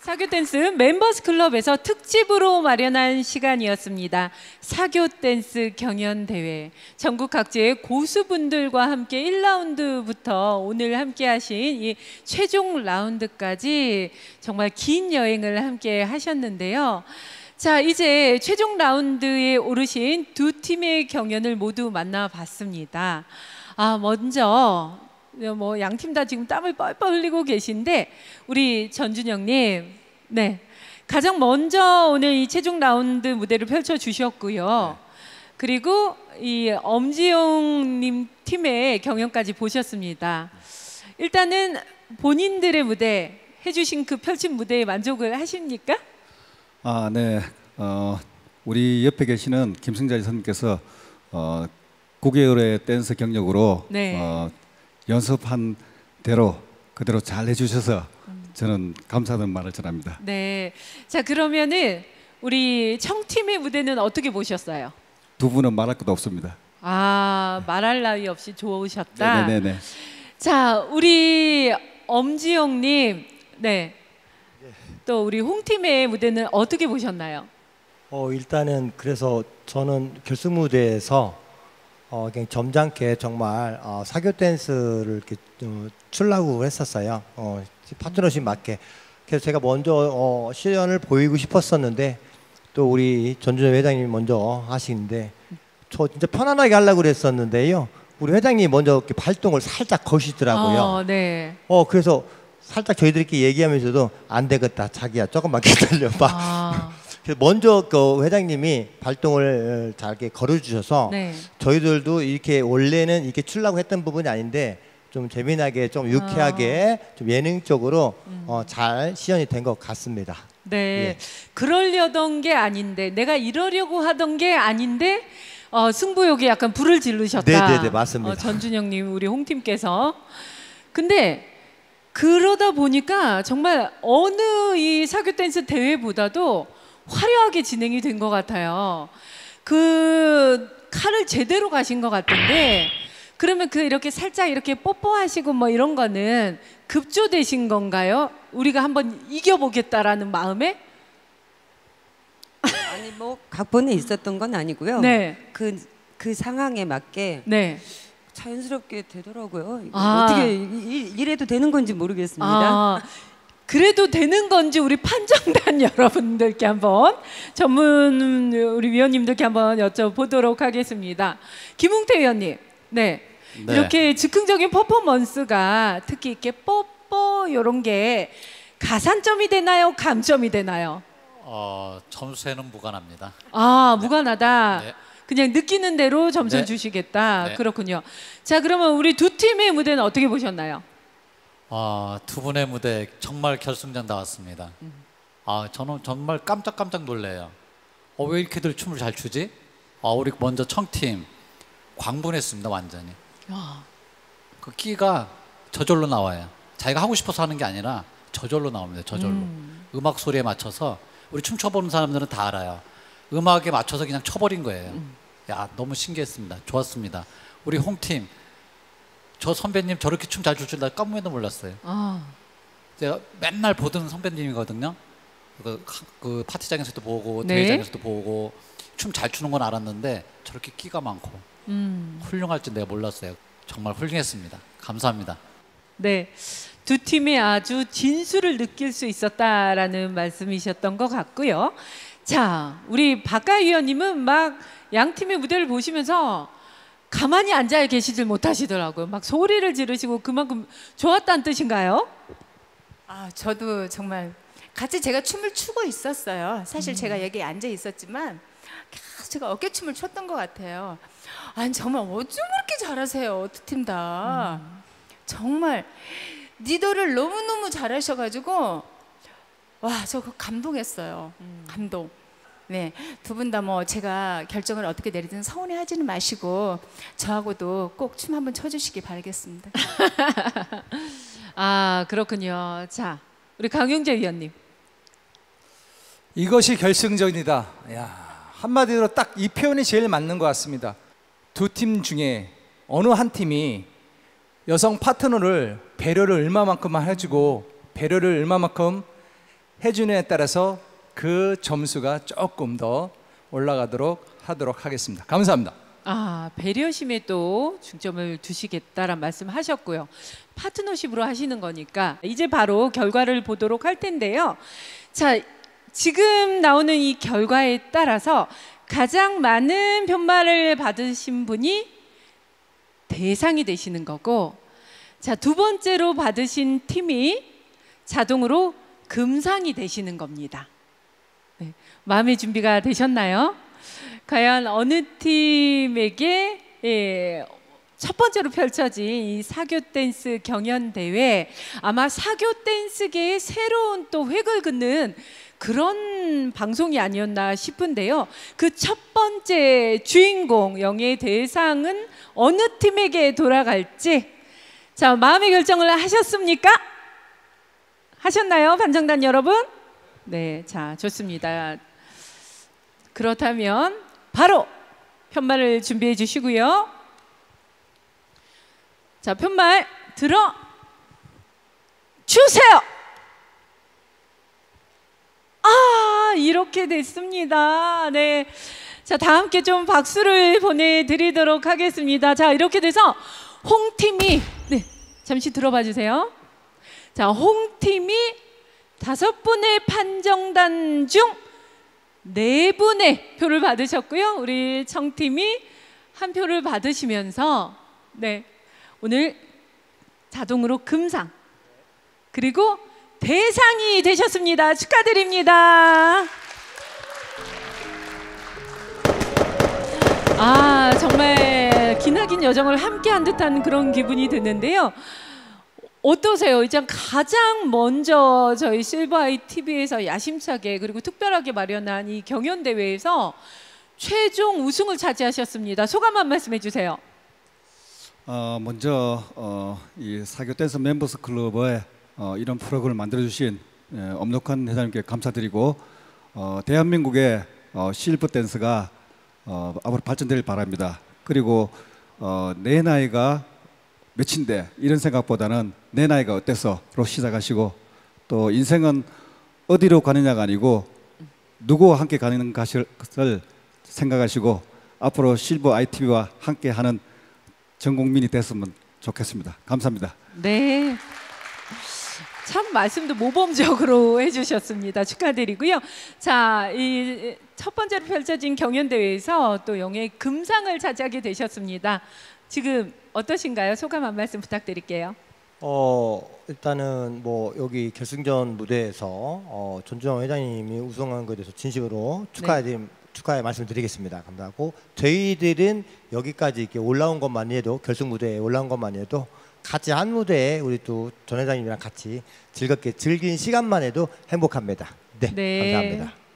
사교 댄스 멤버스 클럽에서 특집으로 마련한 시간이었습니다. 사교 댄스 경연 대회. 전국 각지의 고수분들과 함께 1라운드부터 오늘 함께 하신 이 최종 라운드까지 정말 긴 여행을 함께 하셨는데요. 자, 이제 최종 라운드에 오르신 두 팀의 경연을 모두 만나봤습니다. 먼저 뭐 양 팀 다 지금 땀을 뻘뻘 흘리고 계신데 우리 전준영님, 네, 가장 먼저 오늘 이 최종 라운드 무대를 펼쳐 주셨고요. 그리고 이 엄지용님 팀의 경연까지 보셨습니다. 일단은 본인들의 무대 해주신 그 펼친 무대에 만족을 하십니까? 네. 우리 옆에 계시는 김승자 선생님께서 9개월의 댄스 경력으로 네. 연습한 대로 그대로 잘 해주셔서 저는 감사하다는 말을 전합니다. 네. 자, 그러면은 우리 청팀의 무대는 어떻게 보셨어요? 두 분은 말할 것도 없습니다. 말할 나위 없이 좋으셨다. 네네네. 자, 우리 엄지용님, 네. 또 우리 홍팀의 무대는 어떻게 보셨나요? 일단은 그래서 저는 결승 무대에서 그냥 점잖게 정말 사교 댄스를 이렇게 추려고 했었어요. 파트너십 맞게. 그래서 제가 먼저 시연을 보이고 싶었었는데 또 우리 전준현 회장님이 먼저 하시는데 저 진짜 편안하게 하려고 그랬었는데요. 우리 회장님이 먼저 이렇게 발동을 살짝 거시더라고요. 네. 그래서 살짝 저희들끼리 얘기하면서도 안 되겠다, 자기야 조금만 기다려 봐. 먼저 그 회장님이 발동을 잘 이렇게 걸어주셔서 네. 저희들도 이렇게 원래는 이렇게 추려고 했던 부분이 아닌데 좀 재미나게 좀 유쾌하게 좀 예능적으로 잘 시연이 된 것 같습니다. 네, 예. 그러려던 게 아닌데 내가 이러려고 하던 게 아닌데 승부욕에 약간 불을 지르셨다. 네네네, 맞습니다. 전준영님 우리 홍팀께서. 근데 그러다 보니까 정말 어느 이 사교 댄스 대회보다도 화려하게 진행이 된 것 같아요. 그 칼을 제대로 가신 것 같은데 그러면 그 이렇게 살짝 이렇게 뽀뽀하시고 뭐 이런 거는 급조되신 건가요? 우리가 한번 이겨보겠다라는 마음에? 아니 뭐 각본에 있었던 건 아니고요. 네. 그 상황에 맞게 네. 자연스럽게 되더라고요. 어떻게 이래도 되는 건지 모르겠습니다. 그래도 되는 건지 우리 판정단 여러분들께 한번 전문 우리 위원님들께 한번 여쭤보도록 하겠습니다. 김웅태 위원님, 네. 이렇게 즉흥적인 퍼포먼스가 특히 이렇게 뽀뽀 이런 게 가산점이 되나요? 감점이 되나요? 점수에는 무관합니다. 무관하다. 네. 그냥 느끼는 대로 점수를 주시겠다. 그렇군요. 자, 그러면 우리 두 팀의 무대는 어떻게 보셨나요? 두 분의 무대 정말 결승전 나왔습니다. 저는 정말 깜짝 놀래요. 왜 이렇게들 춤을 잘 추지? 우리 먼저 청팀 광분했습니다. 완전히. 그 끼가 저절로 나와요. 자기가 하고 싶어서 하는 게 아니라 저절로 나옵니다. 저절로. 음악 소리에 맞춰서 우리 춤춰보는 사람들은 다 알아요. 음악에 맞춰서 그냥 쳐버린 거예요. 야, 너무 신기했습니다. 좋았습니다. 우리 홍팀 저 선배님 저렇게 춤 잘 출 줄 나 깜짝도 몰랐어요. 제가 맨날 보던 선배님이거든요. 그 파티장에서도 보고 대회장에서도 보고 춤 잘 추는 건 알았는데 저렇게 끼가 많고 훌륭할 줄 내가 몰랐어요. 정말 훌륭했습니다. 감사합니다. 네, 두 팀이 아주 진수를 느낄 수 있었다라는 말씀이셨던 것 같고요. 자, 우리 박가희 위원님은 막 양 팀의 무대를 보시면서 가만히 앉아 계시질 못하시더라고요. 막 소리를 지르시고 그만큼 좋았다는 뜻인가요? 저도 정말 같이 제가 춤을 추고 있었어요. 사실 제가 여기 앉아 있었지만 계속 제가 어깨춤을 췄던 것 같아요. 아니 정말 어쩜 그렇게 잘하세요, 두 팀 다. 정말 리더를 너무너무 잘하셔가지고 와, 저 감동했어요. 감동. 네, 두 분 다 뭐 제가 결정을 어떻게 내리든 서운해하지는 마시고 저하고도 꼭 춤 한번 춰주시기 바라겠습니다. 그렇군요. 자, 우리 강용재 위원님. 이것이 결승전이다. 야, 한마디로 딱 이 표현이 제일 맞는 것 같습니다. 두 팀 중에 어느 한 팀이 여성 파트너를 배려를 얼마만큼 해주고 배려를 얼마만큼 해주느냐에 따라서 그 점수가 조금 더 올라가도록 하도록 하겠습니다. 감사합니다. 아, 배려심에 또 중점을 두시겠다란 말씀하셨고요. 파트너십으로 하시는 거니까 이제 바로 결과를 보도록 할 텐데요. 자, 지금 나오는 이 결과에 따라서 가장 많은 편말을 받으신 분이 대상이 되시는 거고, 자, 두 번째로 받으신 팀이 자동으로 금상이 되시는 겁니다. 네, 마음의 준비가 되셨나요? 과연 어느 팀에게 첫 번째로 펼쳐진 이 사교 댄스 경연 대회, 아마 사교 댄스계의 새로운 또 획을 긋는 그런 방송이 아니었나 싶은데요. 그 첫 번째 주인공, 영예의 대상은 어느 팀에게 돌아갈지, 자, 마음의 결정을 하셨습니까? 하셨나요, 반정단 여러분? 네, 자, 좋습니다. 그렇다면 바로 편말을 준비해 주시고요. 자, 편말 들어 주세요. 아, 이렇게 됐습니다. 네, 자, 다 함께 좀 박수를 보내드리도록 하겠습니다. 자, 이렇게 돼서 홍팀이, 네, 잠시 들어봐 주세요. 자, 홍팀이 5분의 판정단 중 4분의 표를 받으셨고요. 우리 청팀이 1표를 받으시면서, 네, 오늘 자동으로 금상 그리고 대상이 되셨습니다. 축하드립니다. 아, 정말 기나긴 여정을 함께한 듯한 그런 기분이 드는데요. 어떠세요? 이제 가장 먼저 저희 실버아이 TV에서 야심차게 그리고 특별하게 마련한 이 경연 대회에서 최종 우승을 차지하셨습니다. 소감 한 말씀해 주세요. 먼저 이 사교 댄스 멤버스 클럽에 이런 프로그램을 만들어 주신 엄록한 회장님께 감사드리고, 대한민국의 실버 댄스가 앞으로 발전되길 바랍니다. 그리고 내 나이가 몇인데 이런 생각보다는 내 나이가 어때서로 시작하시고, 또 인생은 어디로 가느냐가 아니고 누구와 함께 가는 것을 생각하시고 앞으로 실버 ITV와 함께하는 전 국민이 됐으면 좋겠습니다. 감사합니다. 네, 참 말씀도 모범적으로 해주셨습니다. 축하드리고요. 자, 이 첫 번째로 펼쳐진 경연 대회에서 또 영예 금상을 차지하게 되셨습니다. 지금 어떠신가요? 소감 한 말씀 부탁드릴게요. 일단은 뭐 여기 결승전 무대에서 전주영 회장님이 우승한 것에 대해서 진심으로 축하의 말씀을 드리겠습니다. 감사하고, 저희들은 여기까지 이렇게 올라온 것만 해도, 결승 무대에 올라온 것만 해도 같이 한 무대에 우리 또 전 회장님이랑 같이 즐겁게 즐긴 시간만 해도 행복합니다. 네, 네. 감사합니다.